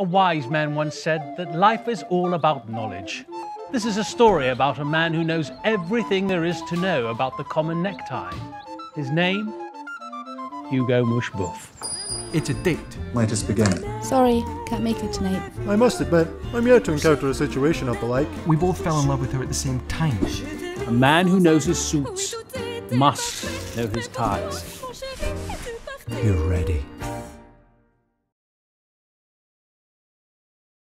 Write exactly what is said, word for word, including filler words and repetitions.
A wise man once said that life is all about knowledge. This is a story about a man who knows everything there is to know about the common necktie. His name? Hugo Mushbuff. It's a date. Let us begin. Sorry, can't make it tonight. I must admit, I'm yet to encounter a situation of the like. We both fell in love with her at the same time. A man who knows his suits must know his ties. You're ready.